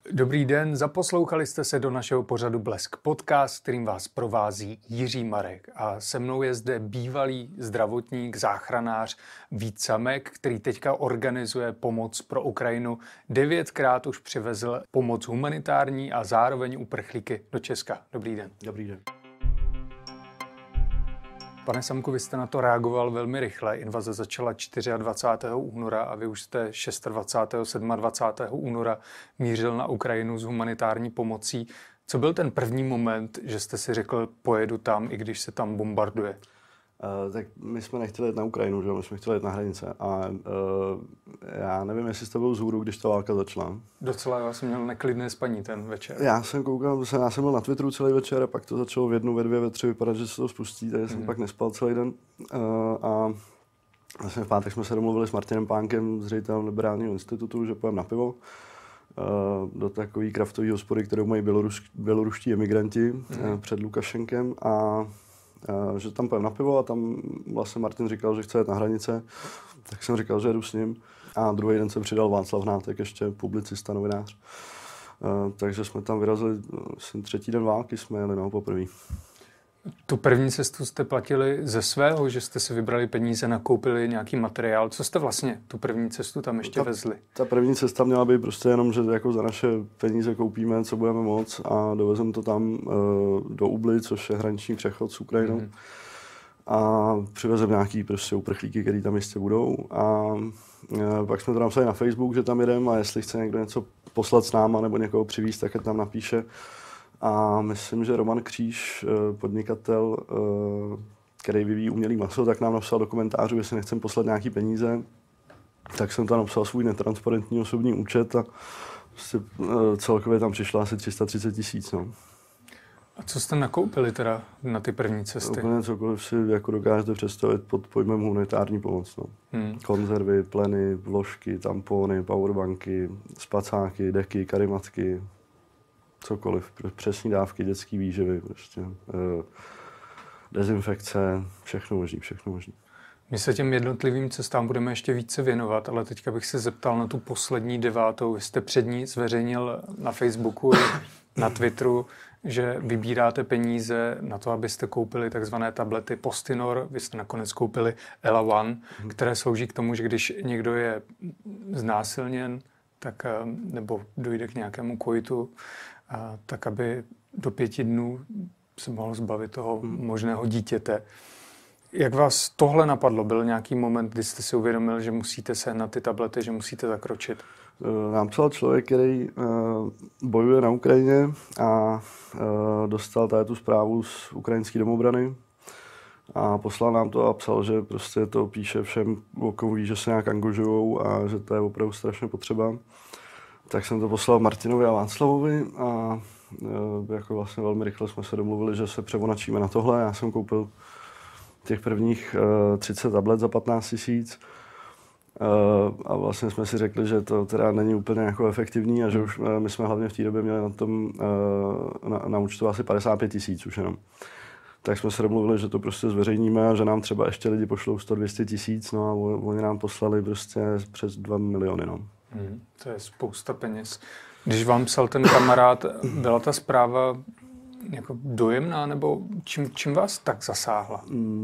Dobrý den, zaposlouchali jste se do našeho pořadu Blesk Podcast, kterým vás provází Jiří Marek. A se mnou je zde bývalý zdravotník, záchranář Vít Samek, který teďka organizuje pomoc pro Ukrajinu. 9krát už přivezl pomoc humanitární a zároveň uprchlíky do Česka. Dobrý den. Dobrý den. Pane Samku, vy jste na to reagoval velmi rychle. Invaze začala 24. února a vy už jste 26. 27. února mířil na Ukrajinu s humanitární pomocí. Co byl ten první moment, že jste si řekl, pojedu tam, i když se tam bombarduje? Tak my jsme nechtěli jet na Ukrajinu, že? My jsme chtěli jet na hranice. A já nevím, jestli jste byl vzhůru, když ta válka začala. Docela, já jsem měl neklidné spaní ten večer. Já jsem koukal, já jsem byl na Twitteru celý večer a pak to začalo v 1, ve 2, ve 3 vypadat, že se to spustí, takže jsem pak nespal celý den. A vlastně v pátek jsme se domluvili s Martinem Pánkem z ředitelem Liberálního institutu, že půjdeme na pivo do takové kraftové hospody, kterou mají běloruští emigranti před Lukašenkem a že tam půjdeme na pivo a tam vlastně Martin říkal, že chce jet na hranice, tak jsem říkal, že jedu s ním. A druhý den se přidal Václav Hnátek, ještě publicista, novinář. Takže jsme tam vyrazili, třetí den války jsme jeli poprvé. Tu první cestu jste platili ze svého, že jste si vybrali peníze, nakoupili nějaký materiál. Co jste vlastně tu první cestu tam ještě vezli? Ta první cesta měla být prostě jenom, že jako za naše peníze koupíme, co budeme moc a dovezeme to tam do Ubly, což je hraniční přechod s Ukrajinou. A přivezeme nějaký prostě uprchlíky, který tam jistě budou. A pak jsme to napsali na Facebook, že tam jedeme a jestli chce někdo něco poslat s náma nebo někoho přivízt, tak tam napíše. A myslím, že Roman Kříž, podnikatel, který vyvíjí umělý maso, tak nám napsal do komentářů, jestli nechcem poslat nějaký peníze. Tak jsem tam napsal svůj netransparentní osobní účet a prostě celkově tam přišlo asi 330 000. No. A co jste nakoupili teda na ty první cesty? Úplně cokoliv si jako dokážete představit pod pojmem humanitární pomoc. No. Konzervy, pleny, vložky, tampony, powerbanky, spacáky, deky, karimatky, cokoliv, přesní dávky, dětský výživy, prostě, dezinfekce, všechno možný. My se těm jednotlivým cestám budeme ještě více věnovat, ale teďka bych se zeptal na tu poslední 9. Vy jste před ní zveřejnil na Facebooku, na Twitteru, že vybíráte peníze na to, abyste koupili takzvané tablety Postinor. Vy jste nakonec koupili Ela One, které slouží k tomu, že když někdo je znásilněn, tak, nebo dojde k nějakému koitu, tak aby do 5 dnů se mohl zbavit toho možného dítěte. Jak vás tohle napadlo? Byl nějaký moment, kdy jste si uvědomil, že musíte sehnat ty tablety, že musíte zakročit? Nám psal člověk, který bojuje na Ukrajině a dostal tady tu zprávu z ukrajinské domobrany a poslal nám to a psal, že prostě to píše všem, o komu ví, že se nějak angažujou a že to je opravdu strašně potřeba. Tak jsem to poslal Martinovi a Václavovi a jako vlastně velmi rychle jsme se domluvili, že se převonačíme na tohle. Já jsem koupil těch prvních 30 tablet za 15 000 a vlastně jsme si řekli, že to teda není úplně jako efektivní a že už my jsme hlavně v té době měli na tom na účtu asi 55 000 už jenom. Tak jsme se domluvili, že to prostě zveřejníme a že nám třeba ještě lidi pošlou 100-200 000, no a oni nám poslali prostě přes 2 miliony, no. To je spousta peněz. Když vám psal ten kamarád, byla ta zpráva jako dojemná, nebo čím vás tak zasáhla?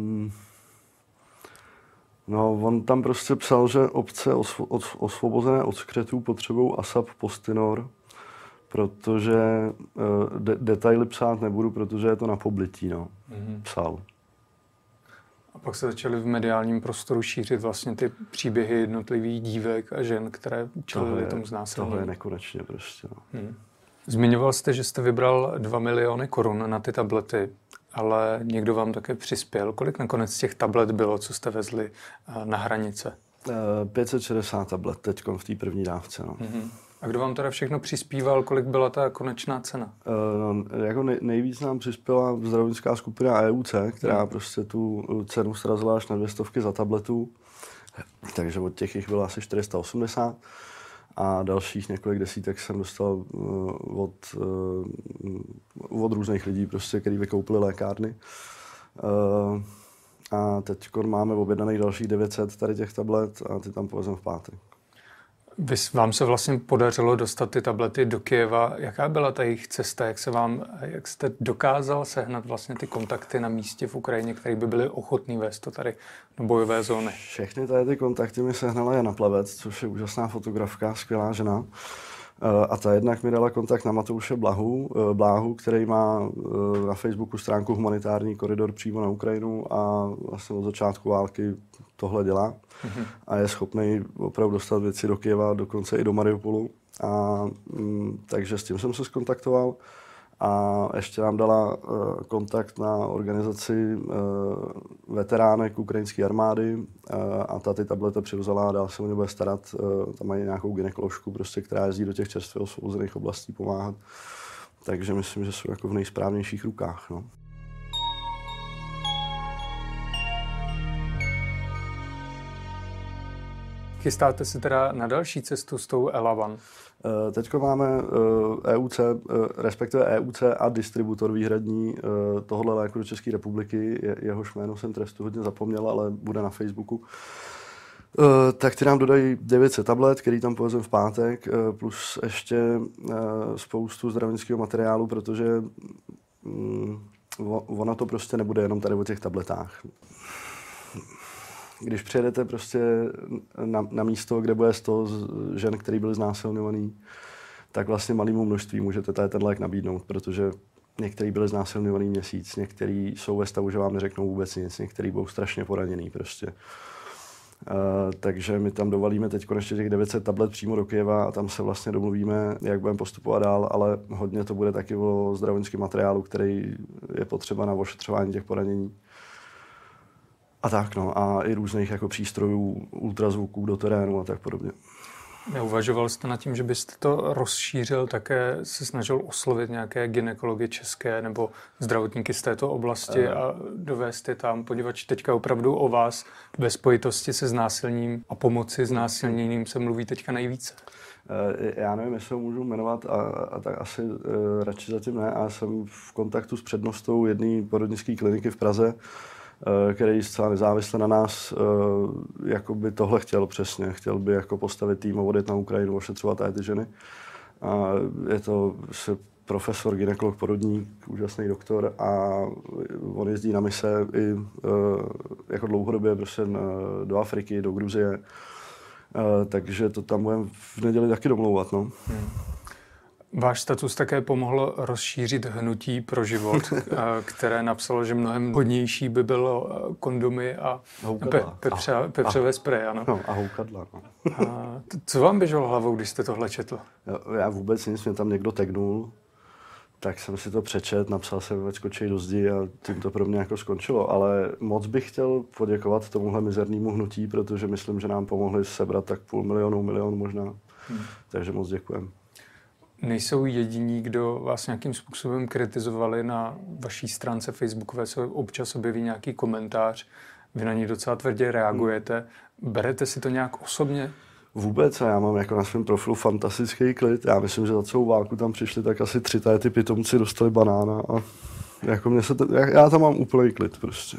No, on tam prostě psal, že obce osvobozené od skřetů potřebují ASAP Postinor, protože detaily psát nebudu, protože je to na poblití, no. Psal. A pak se začaly v mediálním prostoru šířit vlastně ty příběhy jednotlivých dívek a žen, které čelily tomu znásilnění. Tohle je nekonečně prostě, no. Zmiňoval jste, že jste vybral 2 miliony korun na ty tablety, ale někdo vám také přispěl. Kolik nakonec těch tablet bylo, co jste vezli na hranice? 560 tablet teďko v té první dávce, no. A kdo vám teda všechno přispíval, kolik byla ta konečná cena? Jako nejvíc nám přispěla zdravotnická skupina EUC, která prostě tu cenu srazila až na 200 za tabletu. Takže od těch jich bylo asi 480. A dalších několik desítek jsem dostal od různých lidí, prostě, kteří vykoupili lékárny. A teď máme objednaných dalších 900 tady těch tablet a ty tam povezeme v pátek. Vám se vlastně podařilo dostat ty tablety do Kyjeva. Jaká byla ta jejich cesta? Jak jste dokázal sehnat vlastně ty kontakty na místě v Ukrajině, které by byly ochotný vést to tady do bojové zóny? Všechny tady ty kontakty mi sehnala Jana Plevec, což je úžasná fotografka, skvělá žena. A ta jednak mi dala kontakt na Matouše Bláhu, který má na Facebooku stránku Humanitární koridor přímo na Ukrajinu a vlastně od začátku války tohle dělá. A je schopný opravdu dostat věci do Kyjeva, dokonce i do Mariupolu. Takže s tím jsem se skontaktoval. A ještě nám dala kontakt na organizaci veteránek ukrajinské armády a ta ty tablety přivzala a dál se o ně bude starat. Tam mají nějakou gynekoložku, prostě, která jezdí do těch čerstvě osvobozených oblastí pomáhat. Takže myslím, že jsou jako v nejsprávnějších rukách. No. Chystáte se teda na další cestu s tou Elavan? Teďko máme EUC, respektive EUC a distributor výhradní tohohle léku do České republiky. Jehož jméno jsem trestu hodně zapomněl, ale bude na Facebooku. Tak ty nám dodají 900 tablet, který tam povezem v pátek, plus ještě spoustu zdravotnického materiálu, protože ono to prostě nebude jenom tady o těch tabletách. Když přijedete prostě na místo, kde bude 100 žen, který byly znásilňovaný, tak vlastně malému množství můžete tady ten lék nabídnout, protože některý byli znásilňovaný měsíc, některý jsou ve stavu, že vám neřeknou vůbec nic, některý budou strašně poraněný prostě. Takže my tam dovalíme teď ještě těch 900 tablet přímo do Kyjeva a tam se vlastně domluvíme, jak budeme postupovat dál, ale hodně to bude taky o zdravotnickém materiálu, který je potřeba na ošetřování těch poranění. A tak no, a i různých jako přístrojů, ultrazvuků do terénu a tak podobně. Neuvažoval jste nad tím, že byste to rozšířil, také se snažil oslovit nějaké gynekology české nebo zdravotníky z této oblasti a dovést je tam, poněvadž teďka opravdu o vás ve spojitosti se znásilním a pomoci znásilněným se mluví teďka nejvíce? Já nevím, jestli ho můžu jmenovat a tak asi radši zatím ne, ale jsem v kontaktu s přednostou jedné porodnické kliniky v Praze, který zcela nezávisle na nás jako by tohle chtěl přesně. Chtěl by jako postavit tým a odjet na Ukrajinu, ošetřovat ty ženy. A je to profesor, gynekolog, porodník, úžasný doktor a on jezdí na mise i jako dlouhodobě prostě do Afriky, do Gruzie. Takže to tam budeme v neděli taky domlouvat. No. Váš status také pomohl rozšířit hnutí pro život, které napsalo, že mnohem hodnější by bylo kondomy a pepřové spreje. Ano. No, a houkadla. No. Co vám běželo hlavou, když jste tohle četl? Já vůbec nic, mě tam někdo tagnul, tak jsem si to přečet, napsal jsem skočej do zdi a tím to pro mě jako skončilo. Ale moc bych chtěl poděkovat tomuhle mizernému hnutí, protože myslím, že nám pomohli sebrat tak 500 000, milion možná. Takže moc děkujem. Nejsou jediní, kdo vás nějakým způsobem kritizovali na vaší stránce facebookové, se občas objeví nějaký komentář, vy na něj docela tvrdě reagujete. Berete si to nějak osobně? Vůbec, a já mám jako na svém profilu fantastický klid. Já myslím, že za celou válku tam přišli tak asi 3 ty pitomci, dostali banána a jako já tam mám úplný klid prostě.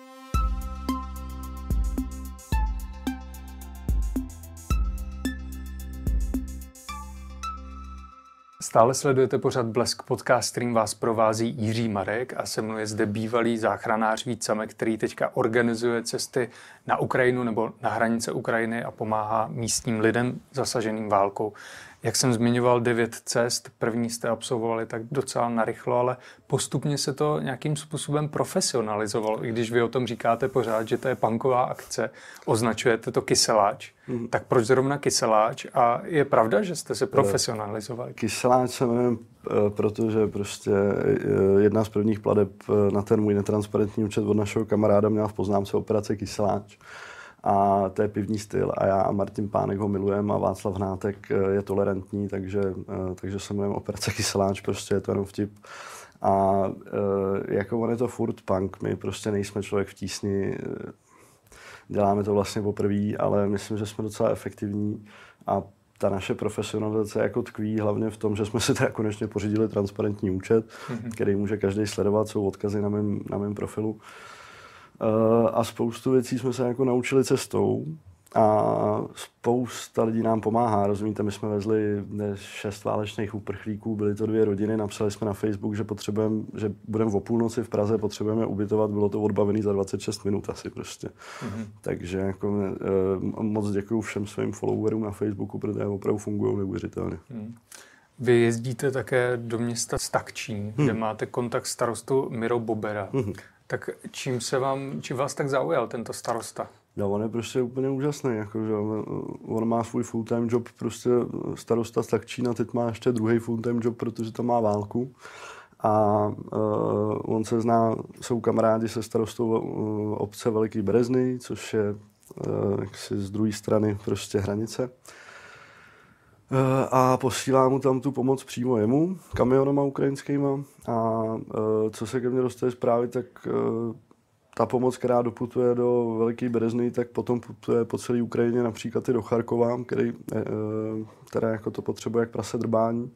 Stále sledujete pořad Blesk podcast, kterým vás provází Jiří Marek a se mnou je zde bývalý záchranář Vít Samek, který teďka organizuje cesty na Ukrajinu nebo na hranice Ukrajiny a pomáhá místním lidem zasaženým válkou. Jak jsem zmiňoval, 9 cest, první jste absolvovali tak docela narychlo, ale postupně se to nějakým způsobem profesionalizovalo. I když vy o tom říkáte pořád, že to je punková akce, označujete to kyseláč. Tak proč zrovna kyseláč? A je pravda, že jste se profesionalizovali? Kyseláč se jmenuji, protože prostě jedna z prvních plateb na ten můj netransparentní účet od našeho kamaráda měla v poznámce operace Kyseláč. A to je pivní styl a já a Martin Pánek ho milujeme a Václav Hnátek je tolerantní, takže se jmenujeme operace Kyseláč, prostě je to jenom vtip. A jako on je to furt punk, my prostě nejsme člověk v tísni, děláme to vlastně poprvé, ale myslím, že jsme docela efektivní a ta naše profesionalizace jako tkví hlavně v tom, že jsme si teda konečně pořídili transparentní účet, který může každý sledovat, jsou odkazy na mém profilu. A spoustu věcí jsme se jako naučili cestou a spousta lidí nám pomáhá. Rozumíte, my jsme vezli 6 válečných uprchlíků, byly to 2 rodiny, napsali jsme na Facebook, že potřebujeme, že budeme o půlnoci v Praze, potřebujeme ubytovat, bylo to odbavený za 26 minut asi prostě. Takže jako moc děkuju všem svým followerům na Facebooku, protože opravdu fungují neuvěřitelně. Vy jezdíte také do města Stakčín, kde máte kontakt starostou Miro Bobera. Tak čím vás tak zaujal tento starosta? No, on je prostě úplně úžasný, jakože on má svůj full-time job, prostě starosta Stakčína, teď má ještě druhý full-time job, protože tam má válku. A on se zná, jsou kamarádi se starostou obce Veliký Berezny, což je jaksi z druhé strany prostě hranice. A posílá mu tam tu pomoc přímo jemu, kamionama ukrajinskýma. A co se ke mně dostane zprávy, tak ta pomoc, která doputuje do Veliké Berezny, tak potom putuje po celé Ukrajině, například i do Charkova, která jako to potřebuje jak prase drbání.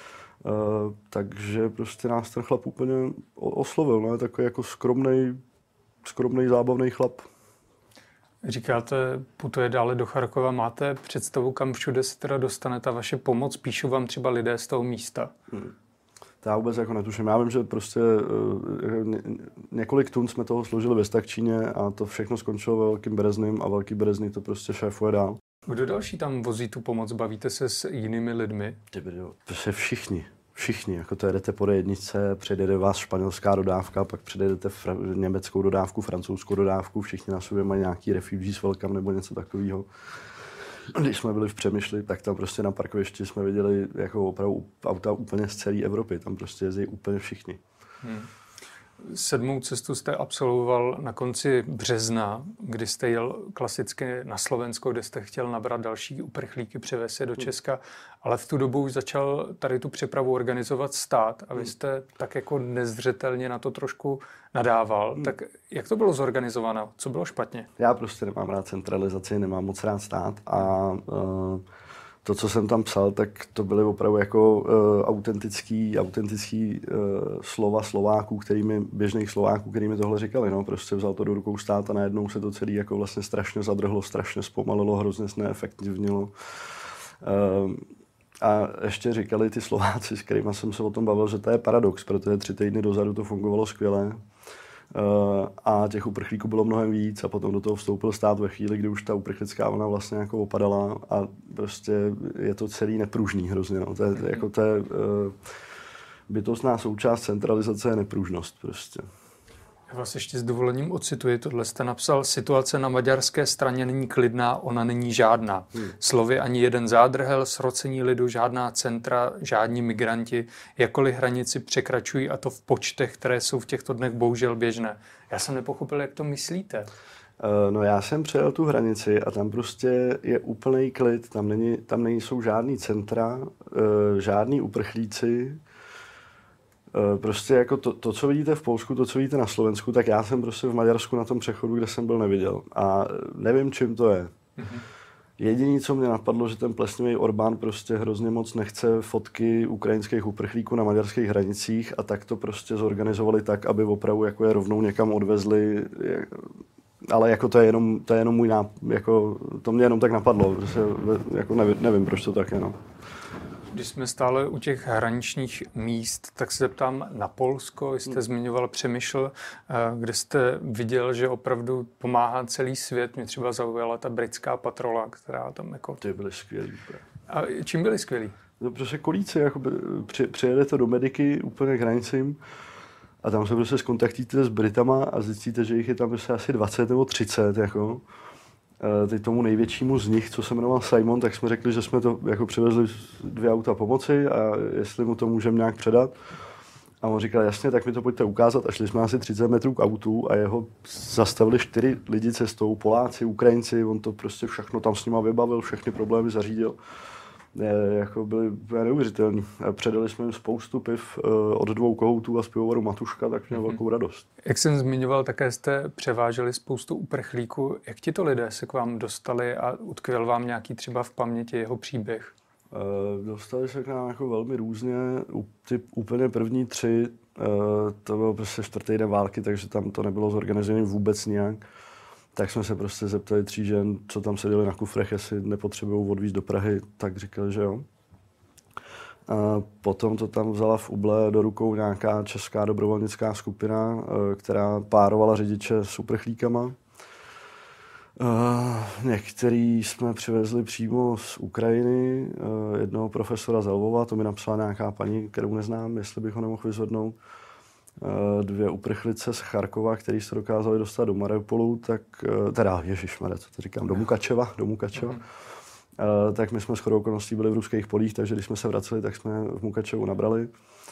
Takže prostě nás ten chlap úplně oslovil, ne? Takový jako skromnej, zábavný chlap. Říkáte, putuje dále do Charkova. Máte představu, kam všude se teda dostane ta vaše pomoc? Píšou vám třeba lidé z toho místa? To já vůbec jako netuším. Já vím, že prostě několik tun jsme toho složili ve Stakčíně a to všechno skončilo ve Velkým Bereznym a Velký Berezný to prostě šéfuje dál. Kdo další tam vozí tu pomoc? Bavíte se s jinými lidmi? Prostě všichni, jako to jedete po D1, předjede vás španělská dodávka, pak předjedete německou dodávku, francouzskou dodávku, všichni na sobě mají nějaký refugees welcome nebo něco takového. Když jsme byli v Přemyšli, tak tam prostě na parkovišti jsme viděli jako opravdu auta úplně z celé Evropy, tam prostě jezdí úplně všichni. 7. cestu jste absolvoval na konci března, kdy jste jel klasicky na Slovensko, kde jste chtěl nabrat další uprchlíky, převést je do Česka, ale v tu dobu už začal tady tu přepravu organizovat stát a vy jste tak jako nezřetelně na to trošku nadával. Tak jak to bylo zorganizováno? Co bylo špatně? Já prostě nemám rád centralizaci, nemám moc rád stát a to, co jsem tam psal, tak to byly opravdu jako autentický slova Slováků, běžných Slováků, který mi tohle říkali. No. Prostě vzal to do rukou stát a najednou se to celé jako vlastně strašně zadrhlo, strašně zpomalilo, hrozně neefektivnilo. A ještě říkali ty Slováci, s kterými jsem se o tom bavil, že to je paradox, protože 3 týdny dozadu to fungovalo skvěle. A těch uprchlíků bylo mnohem víc a potom do toho vstoupil stát ve chvíli, kdy už ta uprchlická vlna vlastně jako opadala a prostě je to celý nepružný hrozně. No. To je bytostná součást centralizace je nepružnost prostě. Já vás ještě s dovolením ocituji, tohle jste napsal: situace na maďarské straně není klidná, ona není žádná. Slovy ani jeden zádrhel, srocení lidu, žádná centra, žádní migranti, jakkoliv hranici překračují, a to v počtech, které jsou v těchto dnech bohužel běžné. Já jsem nepochopil, jak to myslíte. No já jsem přejel tu hranici a tam prostě je úplný klid, tam nejsou žádný centra, žádní uprchlíci. Prostě jako to, co vidíte v Polsku, to, co vidíte na Slovensku, tak já jsem prostě v Maďarsku na tom přechodu, kde jsem byl, neviděl. A nevím, čím to je. Jediné, co mě napadlo, že ten plesnivý Orbán prostě hrozně moc nechce fotky ukrajinských uprchlíků na maďarských hranicích a tak to prostě zorganizovali tak, aby opravdu jako je rovnou někam odvezli. Ale jako to je jenom můj jako to mě jenom tak napadlo. Prostě, jako nevím, proč to tak je. No. Když jsme stále u těch hraničních míst, tak se zeptám na Polsko. Jste zmiňoval Přemyšl, kde jste viděl, že opravdu pomáhá celý svět. Mě třeba zaujala ta britská patrola, která tam jako... Ty byly skvělý. A čím byli skvělí? No, prostě kolíci, jako přijedete do Mediky úplně k hranicím a tam se prostě skontaktíte s Britama a zjistíte, že jich je tam prostě asi 20 nebo 30, jako. Teď tomu největšímu z nich, co se jmenoval Simon, tak jsme řekli, že jsme to jako přivezli 2 auta pomoci a jestli mu to můžeme nějak předat. A on říkal, jasně, tak mi to pojďte ukázat. A šli jsme asi 30 metrů k autu a jeho zastavili 4 lidi cestou, Poláci, Ukrajinci, on to prostě všechno tam s nima vybavil, všechny problémy zařídil. Jako byli neuvěřitelní. Předali jsme jim spoustu piv od 2 kohoutů a z pivovaru Matuška, tak měl velkou radost. Jak jsem zmiňoval, také jste převáželi spoustu uprchlíků. Jak tito lidé se k vám dostali a utkvěl vám nějaký třeba v paměti jeho příběh? Dostali se k nám jako velmi různě. Ty úplně první 3, to byl prostě 4. den války, takže tam to nebylo zorganizované vůbec nijak. Tak jsme se prostě zeptali 3 žen, co tam seděli na kufrech, jestli nepotřebují odvízt do Prahy, tak říkali, že jo. A potom to tam vzala v Uble do rukou nějaká česká dobrovolnická skupina, která párovala řidiče s uprchlíkama. Některý jsme přivezli přímo z Ukrajiny, jednoho profesora z Lvova, to mi napsala nějaká paní, kterou neznám, jestli bych ho nemohl vyzvednout. 2 uprchlice z Charkova, který se dokázali dostat do Mariupolu, tak teda ježišmarja, co to říkám, do Mukačeva. Tak my jsme shodou okolností byli v ruských polích, takže když jsme se vraceli, tak jsme v Mukačevu nabrali.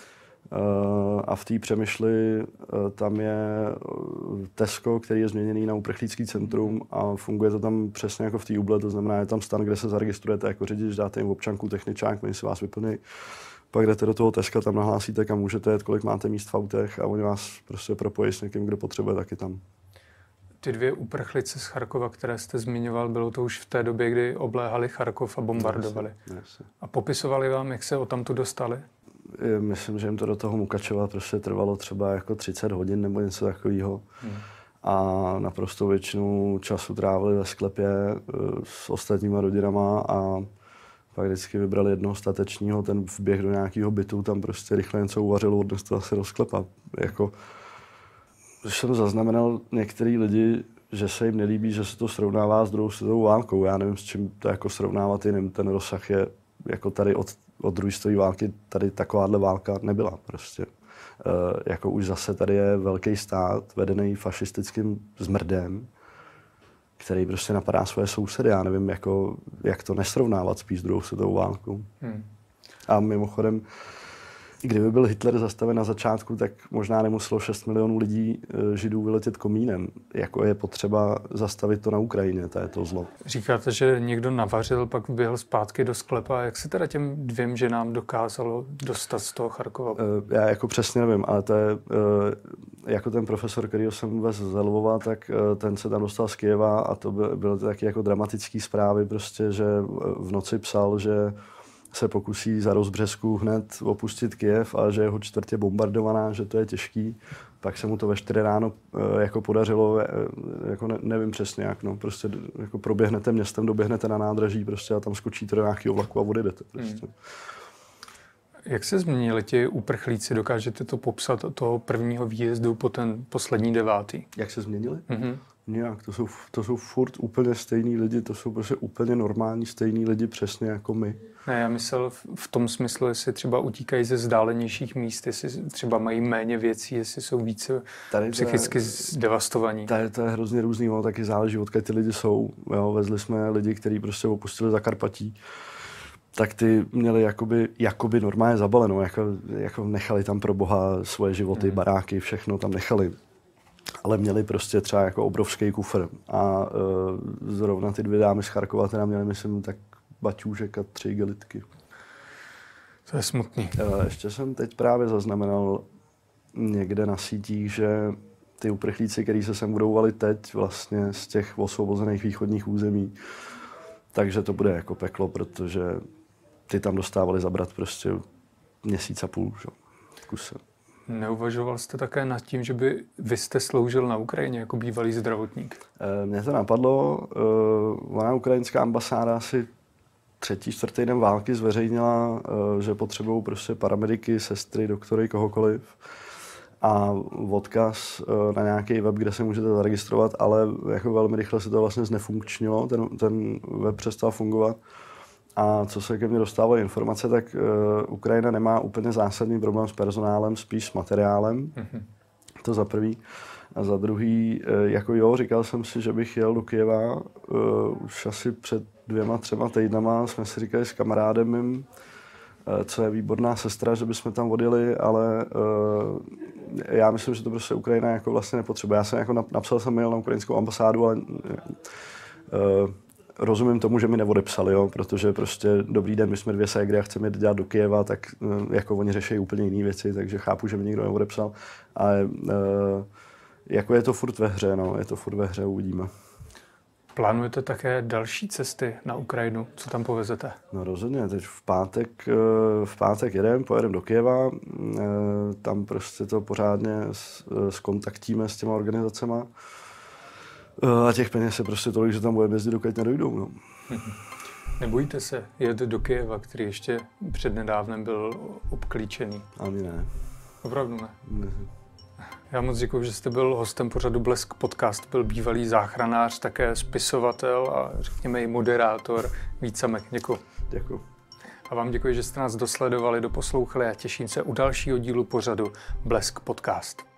A v té Přemyšli tam je Tesco, který je změněný na uprchlícký centrum a funguje to tam přesně jako v té Uble, to znamená, je tam stan, kde se zaregistrujete jako řidič, dáte jim občanku, techničák, oni si vás vyplní. Pak jdete do toho Teska, tam nahlásíte, kam můžete jet, kolik máte míst v autech a oni vás prostě propojí s někým, kdo potřebuje taky tam. Ty 2 uprchlice z Charkova, které jste zmiňoval, bylo to už v té době, kdy obléhali Charkov a bombardovali. Jasně. A popisovali vám, jak se odtamtud dostali? Myslím, že jim to do toho Mukačeva prostě trvalo třeba jako 30 hodin nebo něco takového. A naprosto většinu času trávili ve sklepě s ostatníma rodinama a pak vždycky vybrali jednoho statečního, ten vběh do nějakého bytu, tam prostě rychle něco uvařil, odnes to asi do sklepa. Jako, když jsem zaznamenal některý lidi, že se jim nelíbí, že se to srovnává s druhou světovou válkou. Já nevím, s čím to jako srovnávat jiným. Ten rozsah je jako tady od druhé světové války, tady takováhle válka nebyla prostě. Jako už zase tady je velký stát, vedený fašistickým zmrdem, který prostě napadá svoje sousedy. Já nevím, jako, jak to nesrovnávat spíš s druhou světovou válkou. A mimochodem, kdyby byl Hitler zastaven na začátku, tak možná nemuselo 6 milionů lidí, Židů, vyletět komínem. Jako je potřeba zastavit to na Ukrajině, to je to zlo. Říkáte, že někdo navařil, pak běhl zpátky do sklepa. Jak se teda těm 2 ženám dokázalo dostat z toho Charkova? Já jako přesně nevím, ale to je jako ten profesor, kterýho jsem vezl z Lvova, tak ten se tam dostal z Kyjeva a to byly taky jako dramatické zprávy, prostě, že v noci psal, že se pokusí za rozbřesku hned opustit Kyjev a že jeho čtvrť je bombardovaná, že to je těžký. Pak se mu to ve 4 ráno jako podařilo, jako nevím přesně jak, no, prostě jako proběhnete městem, doběhnete na nádraží prostě a tam skočíte do nějakého vlaku a odjedete prostě. Jak se změnili ti uprchlíci? Dokážete to popsat od toho prvního výjezdu po ten poslední 9. Jak se změnili? Nějak, to jsou furt úplně stejný lidi, to jsou prostě úplně normální stejný lidi, přesně jako my. Ne, já myslel v tom smyslu, jestli třeba utíkají ze vzdálenějších míst, jestli třeba mají méně věcí, jestli jsou více psychicky zdevastovaní. To je hrozně různý, ono taky záleží, odkud ty lidi jsou. Jo, vezli jsme lidi, kteří prostě opustili Zakarpatí, tak ty měli jakoby normálně zabaleno, jako nechali tam pro boha svoje životy, baráky, všechno tam nechali. Ale měli prostě třeba jako obrovský kufr. A zrovna ty 2 dámy z Charkova teda měly, myslím, tak baťůžek a 3 igelitky. To je smutný. Ještě jsem teď právě zaznamenal někde na sítích, že ty uprchlíci, kteří se sem budou valit teď vlastně z těch osvobozených východních území, takže to bude jako peklo, protože ty tam dostávali zabrat prostě 1,5 měsíce, že? Kuse. Neuvažoval jste také nad tím, že by vy jste sloužil na Ukrajině jako bývalý zdravotník? Mně to napadlo. Ona ukrajinská ambasáda asi 3., 4. den války zveřejnila, že potřebují prostě paramediky, sestry, doktory, kohokoliv. A odkaz na nějaký web, kde se můžete zaregistrovat, ale jako velmi rychle se to vlastně znefunkčnilo, ten web přestal fungovat. A co se ke mně dostávaly informace, tak Ukrajina nemá úplně zásadní problém s personálem, spíš s materiálem. To za prvý. A za druhý, jako jo, říkal jsem si, že bych jel do Kyjeva. Už asi před 2, 3 týdnama jsme si říkali s kamarádem mým, co je výborná sestra, že bychom tam odjeli, ale já myslím, že to prostě Ukrajina jako vlastně nepotřebuje. Já jsem jako napsal jsem mail na ukrajinskou ambasádu, ale rozumím tomu, že mi neodepsali, jo, protože prostě dobrý den, my jsme 2 ségry a chceme jít dělat do Kyjeva, tak jako oni řeší úplně jiné věci, takže chápu, že mi nikdo neodepsal. Ale jako je to furt ve hře, no, je to furt ve hře, uvidíme. Plánujete také další cesty na Ukrajinu? Co tam povezete? No rozhodně, teď v pátek pojedeme do Kyjeva, tam prostě to pořádně zkontaktíme s těma organizacema. A těch peněz je prostě tolik, že tam budeme jezdit, dokud nedojdou. No. Nebojíte se jet do Kyjeva, který ještě přednedávnem byl obklíčený? Ani ne. Opravdu ne? Ne. Já moc děkuji, že jste byl hostem pořadu Blesk Podcast. Byl bývalý záchranář, také spisovatel a řekněme i moderátor Vít Samek. Děkuji. Děkuji. A vám děkuji, že jste nás dosledovali, doposlouchali a těším se u dalšího dílu pořadu Blesk Podcast.